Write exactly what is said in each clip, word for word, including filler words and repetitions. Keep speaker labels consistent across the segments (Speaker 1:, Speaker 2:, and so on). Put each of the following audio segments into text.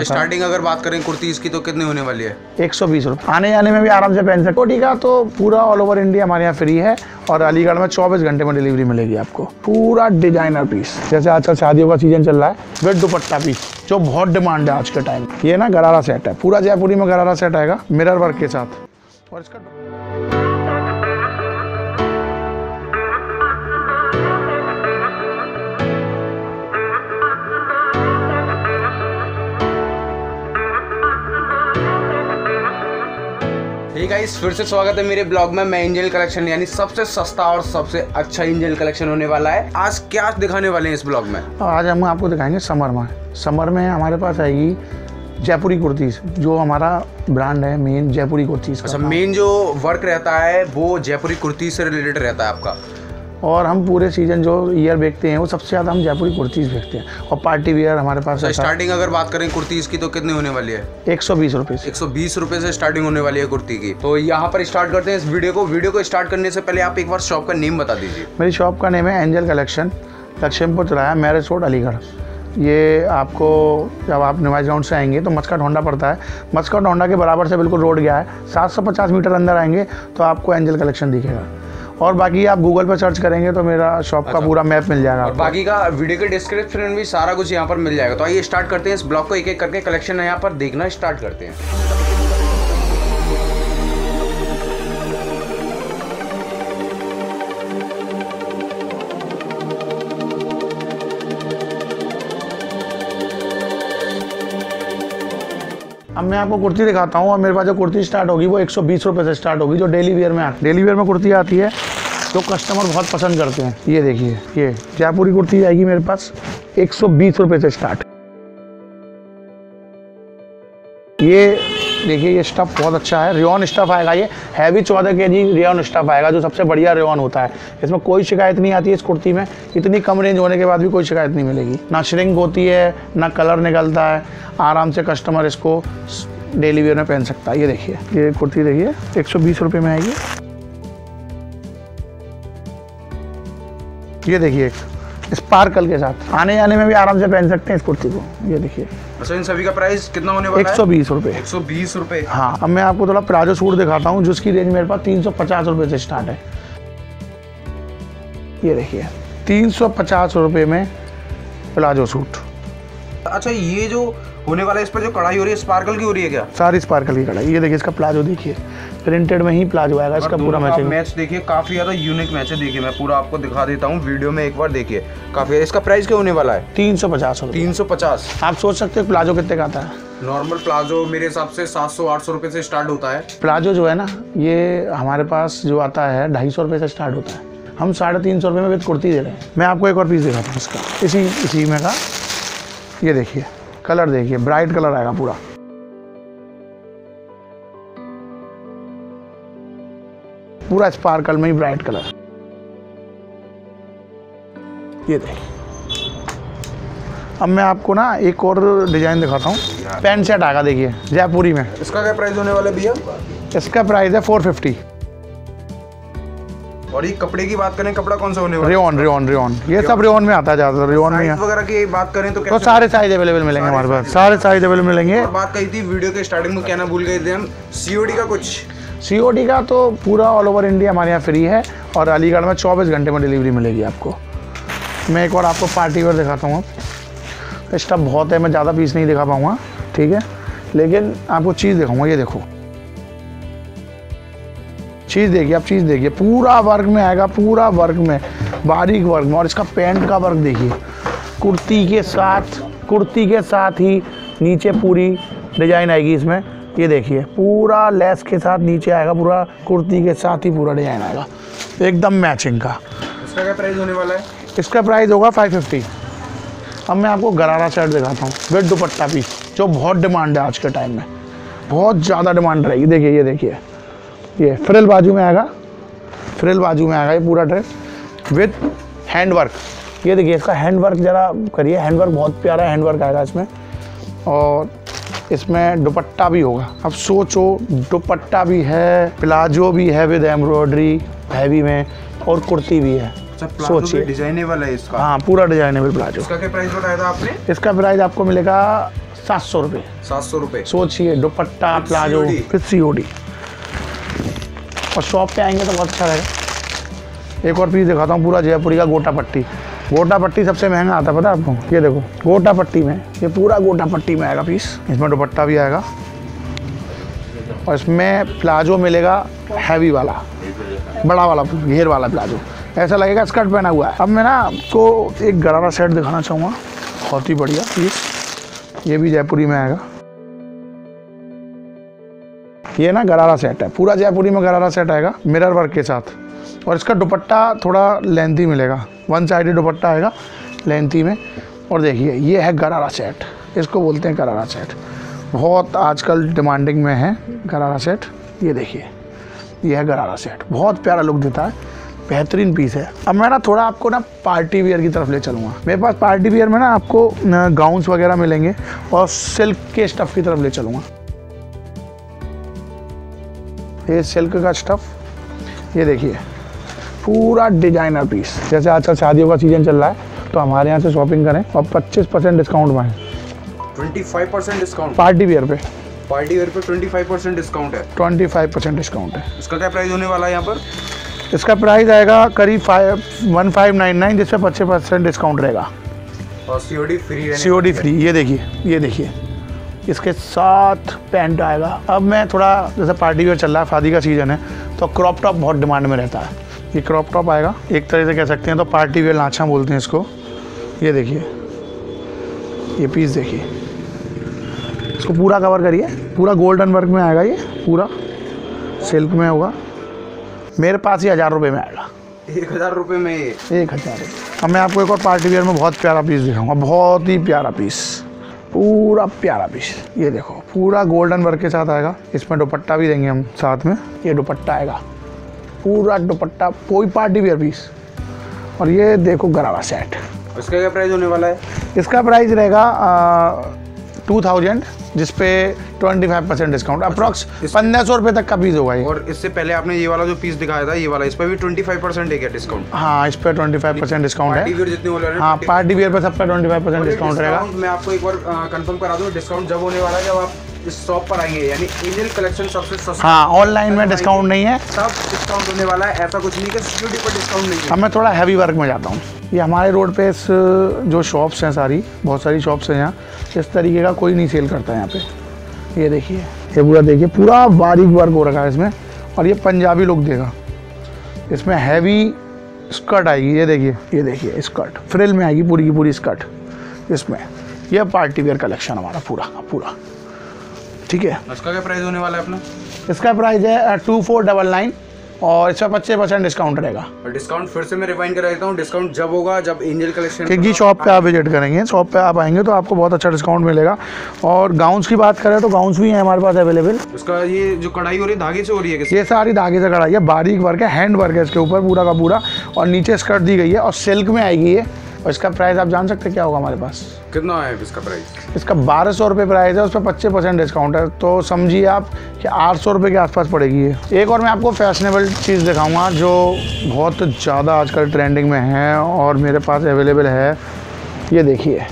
Speaker 1: Starting अगर बात करें कुर्ती इसकी तो कितनी होने वाली है?
Speaker 2: एक सौ बीस रुपये। आने जाने में भी आराम से पहन सकते। कोटी का तो पूरा ऑल ओवर इंडिया हमारे यहाँ फ्री है और अलीगढ़ में चौबीस घंटे में डिलीवरी मिलेगी आपको। पूरा डिजाइनर पीस, जैसे आजकल शादियों का सीजन चल रहा है, विद दुपट्टा पीस जो बहुत डिमांड है आज के टाइम। ये ना गरारा सेट है, पूरा जयपुरी में गरारा सेट आएगा मिरर वर्क के साथ। और इसका
Speaker 1: ठीक है, इस फिर से स्वागत है मेरे ब्लॉग में। मैं एंजल कलेक्शन यानी सबसे सस्ता और सबसे अच्छा एंजल कलेक्शन होने वाला है। आज क्या दिखाने वाले हैं इस ब्लॉग में?
Speaker 2: आज हम आपको दिखाएंगे समर में। समर में हमारे पास आएगी जयपुरी कुर्तीज़, जो हमारा ब्रांड है मेन जयपुरी कुर्तीज़।
Speaker 1: अच्छा, मेन जो वर्क रहता है वो जयपुरी कुर्ती से रिलेटेड रहता है आपका।
Speaker 2: और हम पूरे सीजन जो ईयर बेचते हैं वो सबसे ज़्यादा हम जयपुरी कुर्तीज़ बेचते हैं। और पार्टी वेयर हमारे पास
Speaker 1: है। स्टार्टिंग अगर बात करें कुर्ती इसकी तो कितनी होने वाली है?
Speaker 2: एक सौ बीस रुपये
Speaker 1: एक सौ बीस रुपये से स्टार्टिंग होने वाली है कुर्ती की। तो यहाँ पर स्टार्ट करते हैं इस वीडियो को। वीडियो को स्टार्ट करने से पहले आप एक बार शॉप का नेम बता दीजिए।
Speaker 2: मेरी शॉप का नेम है एंजल कलेक्शन, लक्ष्मीपुर चौराहा, मैरिज रोड, अलीगढ़। ये आपको जब आप निवास ग्राउंड से आएंगे तो मस्कट होंडा पड़ता है। मस्कट होंडा के बराबर से बिल्कुल रोड गया है। सात सौ पचास मीटर अंदर आएंगे तो आपको एंजल कलेक्शन दिखेगा। और बाकी आप गूगल पर सर्च करेंगे तो मेरा शॉप का पूरा मैप मिल जाएगा।
Speaker 1: और बाकी का वीडियो के डिस्क्रिप्शन में भी सारा कुछ यहाँ पर मिल जाएगा। तो आइए स्टार्ट करते हैं इस ब्लॉग को, एक एक करके कलेक्शन है यहाँ पर देखना स्टार्ट करते हैं।
Speaker 2: अब मैं आपको कुर्ती दिखाता हूँ। और मेरे पास जो कुर्ती स्टार्ट होगी वो एक सौ बीस रुपये से स्टार्ट होगी, जो डेली वेयर में आती डेली वेयर में कुर्ती आती है जो कस्टमर बहुत पसंद करते हैं। ये देखिए, ये जयपुरी कुर्ती आएगी मेरे पास एक सौ बीस रुपये से स्टार्ट। ये देखिए, ये स्टफ़ बहुत अच्छा है, रेयॉन स्टफ़ आएगा। ये हैवी चौदह के जी रेयॉन स्टफ़ आएगा, जो सबसे बढ़िया रेयॉन होता है। इसमें कोई शिकायत नहीं आती है इस कुर्ती में। इतनी कम रेंज होने के बाद भी कोई शिकायत नहीं मिलेगी। ना श्रिंक होती है, ना कलर निकलता है। आराम से कस्टमर इसको डेली वेयर में पहन सकता है। ये देखिए, ये कुर्ती देखिए एक सौ बीस रुपये में आएगी। ये देखिए, एक स्पार्कल के साथ आने जाने में भी आराम से पहन सकते हैं इस कुर्ती को। ये देखिए।
Speaker 1: अच्छा, इन सभी का प्राइस कितना होने वाला है?
Speaker 2: एक सौ बीस रुपये।
Speaker 1: एक सौ बीस रुपये।
Speaker 2: हाँ, अब मैं आपको थोड़ा प्लाजो सूट दिखाता हूँ जिसकी रेंज मेरे पास तीन सौ पचास रुपये से स्टार्ट है। ये देखिए, तीन सौ पचास रुपये में प्लाजो सूट।
Speaker 1: अच्छा, ये जो होने वाला है इस पर जो कढ़ाई हो रही है स्पार्कल की हो रही है क्या?
Speaker 2: सारी स्पार्कल की कढ़ाई। ये देखिए, इसका प्लाजो देखिए, प्रिंटेड में ही प्लाजो आएगा इसका पूरा मैचिंग।
Speaker 1: मैच देखिए, काफी ज्यादा यूनिक मैच है। देखिए, मैं पूरा आपको दिखा देता हूँ वीडियो में, एक बार देखिए। काफी, इसका प्राइस क्या होने वाला है?
Speaker 2: तीन सौ पचास रुपये।
Speaker 1: तीन सौ पचास।
Speaker 2: आप सोच सकते हो प्लाजो कितने का आता है?
Speaker 1: नॉर्मल प्लाजो मेरे हिसाब से सात सौ आठ सौ रुपये से स्टार्ट होता है।
Speaker 2: प्लाजो जो है ना, ये हमारे पास जो आता है ढाई सौ रुपये से स्टार्ट होता है। हम साढ़े तीन सौ रुपये में विद कुर्ती दे रहे हैं। मैं आपको एक और पीस दिखाता हूँ इसका, इसी इसी में का। ये देखिए, कलर देखिए, ब्राइट कलर आएगा पूरा। पूरा स्पार्कल में ही ब्राइट कलर। ये देखिए। अब मैं आपको ना एक और डिजाइन दिखाता हूँ। पैंट शर्ट आएगा देखिए जयपुरी में।
Speaker 1: इसका क्या प्राइस होने वाला है भैया?
Speaker 2: इसका प्राइस है फोर फिफ्टी।
Speaker 1: और ये कपड़े की बात करें, कपड़ा कौन सा होने वाला है?
Speaker 2: रेयॉन रेयॉन रेयॉन ये सब रेयॉन में आता है ज़्यादातर। रेयॉन में
Speaker 1: वगैरह की बात करें तो
Speaker 2: तो सारे साइज अवेलेबल मिलेंगे हमारे पास। सारे साइज अवेलेबल मिलेंगे।
Speaker 1: बात कही थी वीडियो के स्टार्टिंग में, कहना भूल गए थे हम, सीओडी का कुछ।
Speaker 2: सीओडी का तो पूरा ऑल ओवर इंडिया हमारे यहाँ फ्री है और अलीगढ़ में चौबीस घंटे में डिलीवरी मिलेगी आपको। मैं एक और आपको पार्टी वेयर दिखाता हूँ। स्टफ बहुत है, मैं ज़्यादा पीस नहीं दिखा पाऊँगा, ठीक है, लेकिन आपको चीज़ दिखाऊँगा। ये देखो, चीज़ देखिए, आप चीज़ देखिए, पूरा वर्क में आएगा, पूरा वर्क में, बारीक वर्क में। और इसका पैंट का वर्क देखिए, कुर्ती के साथ कुर्ती के साथ ही नीचे पूरी डिजाइन आएगी इसमें। ये देखिए, पूरा लेस के साथ नीचे आएगा, पूरा कुर्ती के साथ ही पूरा डिजाइन आएगा, एकदम मैचिंग का।
Speaker 1: इसका क्या प्राइस होने वाला है?
Speaker 2: इसका प्राइस होगा फाइव फिफ्टी। अब मैं आपको गरारा शर्ट दिखाता हूँ विद दुपट्टा पीस, जो बहुत डिमांड है आज के टाइम में, बहुत ज़्यादा डिमांड रहेगी। देखिए, ये देखिए, ये फ्रिल बाजू में आएगा, फ्रिल बाजू में आएगा ये पूरा ड्रेस विद हैंड वर्क। ये देखिए, इसका हैंड वर्क जरा करिए, हैंड वर्क बहुत प्यारा हैंड वर्क आएगा इसमें। और इसमें दुपट्टा भी होगा। अब सोचो, दुपट्टा भी है, प्लाजो भी है विद एम्ब्रॉयडरी हैवी में, और कुर्ती भी है।
Speaker 1: सोचिए, डिजाइनेबल है इसका।
Speaker 2: हाँ, पूरा डिजाइनेबल प्लाजो।
Speaker 1: इसका क्या प्राइस बताया था आपने?
Speaker 2: इसका प्राइस आपको मिलेगा सात सौ रुपये
Speaker 1: सात सौ रुपये
Speaker 2: सोचिए, दुपट्टा प्लाजो फिर सीओडी। और शॉप पे आएंगे तो बहुत अच्छा रहेगा। एक और पीस दिखाता हूँ, पूरा जयपुरी का गोटा पट्टी। गोटा पट्टी सबसे महंगा आता है, पता है आपको? ये देखो गोटा पट्टी में, ये पूरा गोटा पट्टी में आएगा पीस। इसमें दुपट्टा भी आएगा और इसमें प्लाजो मिलेगा हैवी वाला, बड़ा वाला घेर वाला प्लाजो, ऐसा लगेगा स्कर्ट पहना हुआ है। अब मैं ना आपको एक गरारा सेट दिखाना चाहूँगा, बहुत ही बढ़िया पीस। ये भी जयपुरी में आएगा। ये ना गरारा सेट है, पूरा जयपुरी में गरारा सेट आएगा मिरर वर्क के साथ। और इसका दुपट्टा थोड़ा लेंथी मिलेगा, वन साइडेड दुपट्टा आएगा लेंथी में। और देखिए ये है गरारा सेट, इसको बोलते हैं गरारा सेट। बहुत आजकल डिमांडिंग में है गरारा सेट। ये देखिए ये है गरारा सेट, बहुत प्यारा लुक देता है, बेहतरीन पीस है। अब मैं ना थोड़ा आपको ना पार्टी वियर की तरफ ले चलूँगा। मेरे पास पार्टी वियर में ना आपको गाउन्स वगैरह मिलेंगे और सिल्क के स्टफ़ की तरफ ले चलूँगा। ये सिल्क का स्टफ़, ये देखिए पूरा डिजाइनर पीस। जैसे आजकल शादियों का सीजन चल रहा है तो हमारे यहाँ से शॉपिंग करें और पच्चीस परसेंट डिस्काउंट में
Speaker 1: पच्चीस परसेंट डिस्काउंट
Speaker 2: पार्टी वियर पे।
Speaker 1: पार्टी वेयर पे पच्चीस परसेंट डिस्काउंट है।
Speaker 2: पच्चीस परसेंट डिस्काउंट है।
Speaker 1: इसका क्या प्राइस होने वाला है यहाँ पर?
Speaker 2: इसका प्राइस आएगा करीब five one five nine nine, जिससे पच्चीस परसेंट डिस्काउंट रहेगा
Speaker 1: और सीओडी फ्री।
Speaker 2: COD free. ये देखिए ये देखिए इसके साथ पैंट आएगा। अब मैं थोड़ा, जैसे पार्टी वेयर चल रहा है, शादी का सीज़न है, तो क्रॉप टॉप बहुत डिमांड में रहता है। ये क्रॉप टॉप आएगा, एक तरह से कह सकते हैं तो पार्टी वेयर लांछा बोलते हैं इसको। ये देखिए ये पीस देखिए, इसको पूरा कवर करिए, पूरा गोल्डन वर्क में आएगा। ये पूरा सिल्क में होगा। मेरे पास ये हज़ार रुपये में आएगा।
Speaker 1: एक हज़ार रुपये में ये
Speaker 2: एक हज़ार अब मैं आपको एक और पार्टी वेयर में बहुत प्यारा पीस दिखाऊंगा, बहुत ही प्यारा पीस, पूरा प्यारा पीस। ये देखो पूरा गोल्डन वर्क के साथ आएगा। इसमें दुपट्टा भी देंगे हम साथ में। ये दुपट्टा आएगा, पूरा दुपट्टा, कोई पार्टी वेयर पीस। और ये देखो गरारा सेट।
Speaker 1: इसका क्या प्राइस होने वाला है?
Speaker 2: इसका प्राइस रहेगा टू थाउजेंड, जिसपे twenty five percent discount, approx पंद्रह सौ रुपये तक का पीस होगा ये।
Speaker 1: और इससे पहले आपने ये वाला जो पीस दिखाया था, ये वाला, इस पर भी ट्वेंटी फाइव परसेंट है क्या डिस्काउंट?
Speaker 2: हाँ, इस पर ट्वेंटी फाइव परसेंट डिस्काउंट है।
Speaker 1: पार्टी वेयर जितने वाले हैं,
Speaker 2: हाँ पार्टी वेयर पर सब पर ट्वेंटी फाइव परसेंट डिस्काउंट रहेगा।
Speaker 1: मैं आपको एक बार कंफर्म करा दूँ, डिस्काउंट जब होने वाला है जब आप इस शॉप पर आएंगे, यानी एंजल कलेक्शन सबसे सस्ता।
Speaker 2: हाँ, ऑनलाइन में डिस्काउंट नहीं है,
Speaker 1: सब डिस्काउंट होने वाला है। ऐसा कुछ नहीं कि सीओडी पर डिस्काउंट नहीं है।
Speaker 2: अब मैं थोड़ा हैवी वर्क में जाता हूँ। ये हमारे रोड पे इस जो शॉप्स हैं, सारी बहुत सारी शॉप्स हैं यहाँ, इस तरीके का कोई नहीं सेल करता है यहाँ पे। ये देखिए ये पूरा देखिए, पूरा बारीक वर्क हो रखा है इसमें, और ये पंजाबी लुक देगा। इसमें हैवी स्कर्ट आएगी। ये देखिए ये देखिए स्कर्ट फ्रिल में आएगी, पूरी की पूरी स्कर्ट इसमें। यह पार्टी वेयर कलेक्शन हमारा पूरा पूरा, ठीक है।
Speaker 1: इसका क्या प्राइस होने वाला है अपना?
Speaker 2: इसका प्राइस है टू फोर डबल नाइन और इसका पच्चीस परसेंट डिस्काउंट रहेगा।
Speaker 1: और डिस्काउंट फिर से मैं रिवाइंड करा देता हूँ, डिस्काउंट जब होगा जब एंजल कलेक्शन
Speaker 2: क्योंकि शॉप पे आप विजिट करेंगे, शॉप पे आप आएंगे तो आपको बहुत अच्छा डिस्काउंट मिलेगा। और गाउन्स की बात करें तो गाउन्स भी हैं हमारे पास अवेलेबल।
Speaker 1: इसका ये जो कढ़ाई हो रही है धागे से हो रही है?
Speaker 2: ये सारी धागे से कढ़ाई है, बारीक वर्क है, हैंड वर्क है इसके ऊपर पूरा का पूरा, और नीचे स्कर्ट दी गई है और सिल्क में आएगी ये। और इसका प्राइस आप जान सकते हैं क्या होगा हमारे पास?
Speaker 1: कितना है इसका प्राइस?
Speaker 2: इसका बारह सौ रुपये प्राइस है, उस पर पच्चीस परसेंट डिस्काउंट है, तो समझिए आप कि आठ सौ रुपये के आसपास पड़ेगी ये। एक और मैं आपको फैशनेबल चीज़ दिखाऊंगा जो बहुत ज़्यादा आजकल ट्रेंडिंग में है और मेरे पास अवेलेबल है। ये देखिए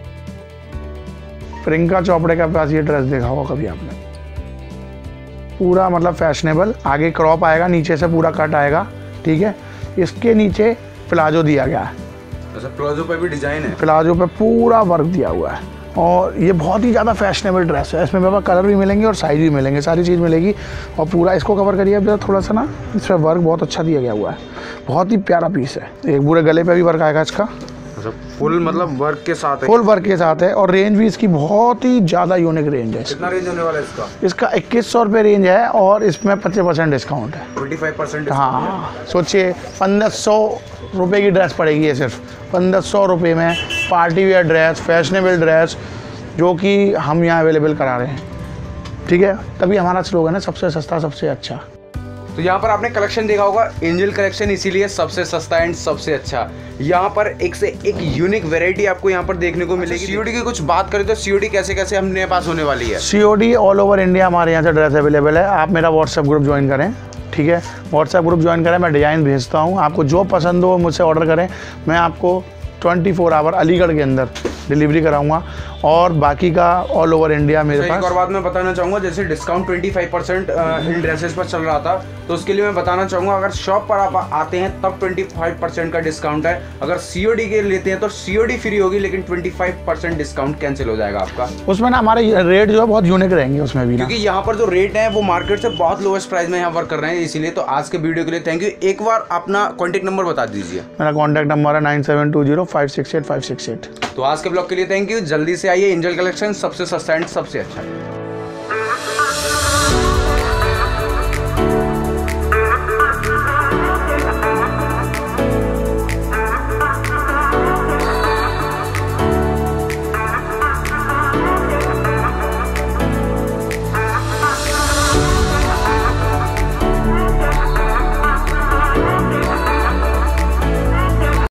Speaker 2: प्रियंका चोपड़े के पास ये ड्रेस देखा होगा कभी आपने, पूरा मतलब फैशनेबल, आगे क्रॉप आएगा, नीचे से पूरा कट आएगा, ठीक है। इसके नीचे प्लाजो दिया गया है।
Speaker 1: अच्छा, प्लाजो पे भी डिजाइन है? प्लाजो
Speaker 2: पे पूरा वर्क दिया हुआ है और ये बहुत ही ज़्यादा फैशनेबल ड्रेस है। इसमें मेरे पास कलर भी मिलेंगे और साइज भी मिलेंगे, सारी चीज़ मिलेगी। और पूरा इसको कवर करिए अब थोड़ा सा ना, इसमें वर्क बहुत अच्छा दिया गया हुआ है, बहुत ही प्यारा पीस है। एक पूरे गले पे भी वर्क आएगा इसका।
Speaker 1: अच्छा, फुल मतलब वर्क के साथ है?
Speaker 2: फुल वर्क के साथ है और रेंज भी इसकी बहुत ही ज़्यादा यूनिक रेंज है।
Speaker 1: कितना रेंज होने वाला है इसका?
Speaker 2: इसका इक्कीस सौ रुपये रेंज है और इसमें पच्चीस परसेंट डिस्काउंट है,
Speaker 1: ट्वेंटी फाइव परसेंट।
Speaker 2: हाँ, सोचिए पंद्रह सौ रुपये की ड्रेस पड़ेगी ये, सिर्फ पंद्रह सौ रुपये में party wear dress, fashionable dress, जो कि हम यहाँ अवेलेबल करा रहे हैं, ठीक है। तभी हमारा स्लोगन है सबसे सस्ता सबसे अच्छा।
Speaker 1: तो यहाँ पर आपने कलेक्शन देखा होगा, एंजल कलेक्शन इसीलिए सबसे सस्ता एंड सबसे अच्छा। यहाँ पर एक से एक यूनिक वैरायटी आपको यहाँ पर देखने को मिलेगी। सीओडी की कुछ बात करें तो सीओडी कैसे कैसे हमने पास होने वाली है?
Speaker 2: सीओडी ऑल ओवर इंडिया हमारे यहाँ से ड्रेस अवेलेबल है। आप मेरा व्हाट्सएप ग्रुप ज्वाइन करें, ठीक है। व्हाट्सएप ग्रुप ज्वाइन करें, मैं डिज़ाइन भेजता हूँ, आपको जो पसंद हो मुझसे ऑर्डर करें। मैं आपको ट्वेंटी फोर आवर अलीगढ़ के अंदर डिलीवरी कराऊंगा, और बाकी का ऑल ओवर इंडिया मेरे
Speaker 1: एक
Speaker 2: पास।
Speaker 1: और बात मैं बताना चाहूँगा, जैसे डिस्काउंट पच्चीस परसेंट इन ड्रेसेस पर चल रहा था, तो उसके लिए मैं बताना चाहूँगा अगर शॉप पर आप आते हैं तब पच्चीस परसेंट का डिस्काउंट है, अगर सीओडी के लेते हैं तो सीओडी फ्री होगी, लेकिन पच्चीस परसेंट डिस्काउंट कैंसिल हो जाएगा आपका।
Speaker 2: उसमें ना हमारे रेट जो है बहुत यूनिक रहेंगे उसमें भी ना,
Speaker 1: क्योंकि यहाँ पर जो रेट है वो मार्केट से बहुत लोएस्ट प्राइस में यहाँ वर्क कर रहे हैं, इसीलिए। तो आज के वीडियो के लिए थैंक यू। एक बार अपना कॉन्टैक्ट नंबर बता दीजिए।
Speaker 2: मेरा कॉन्टैक्ट नंबर है nine seven two zero five six eight five six eight.
Speaker 1: तो आज के ब्लॉग के लिए थैंक यू। जल्दी से आइए, एंजल कलेक्शन सबसे सस्ता एंड सबसे अच्छा।